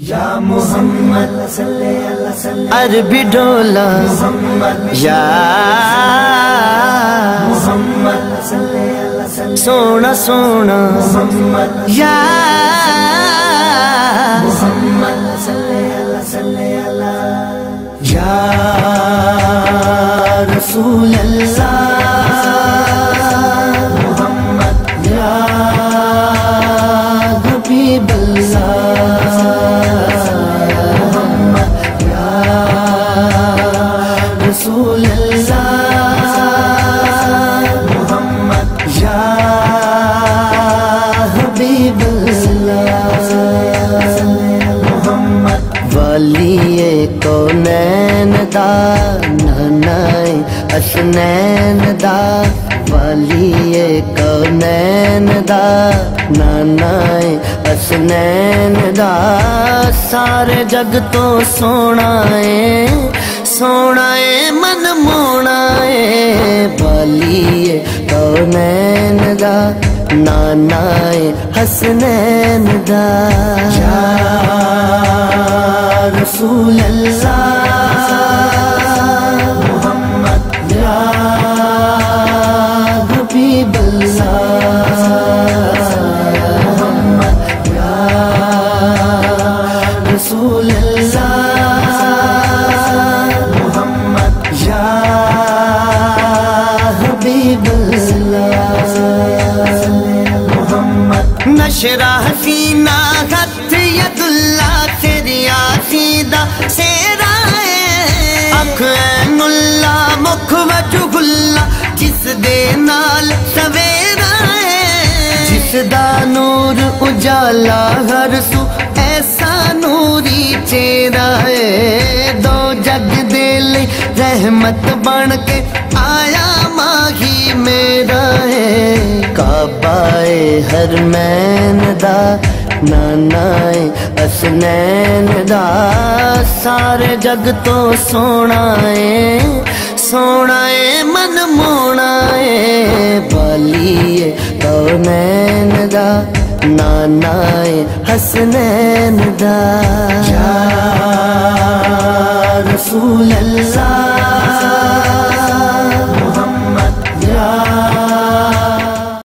یا محمد عربی ڈولا یا محمد سونا سونا یا محمد یا رسول اللہ محمد یا حبیب اللہ محمد یا رسول اللہ محمد یا حبیب اللہ محمد ولی کونین دا نانائے حسنین دا ولی کونین دا نانائے حسنین دا سارے جگ تو سونا ہے من مونا ہے ولی کونین دا نانائے حسنین دا یا رسول اللہ محمد یا حبیب اللہ محمد یا رسول اللہ محمد یا حبیب اللہ محمد نشرہ سینہ ہتھ ید اللہ تیری آسیدہ سیرا ہے اکھ این اللہ مکھ وجہ اللہ جس دے نال سویرا ہے جس دا نور اجالا ہر سو ایسا نوری چہرہ ہے دو جگ دے لئی رحمت بن کے آیا ماہی میرا ہے کعبہ حرمین دا نانائے حسنین دا سارے جگ تو سونا ہے من مونا ہے ولی کونین دا نانائے حسنین دا یا رسول اللہ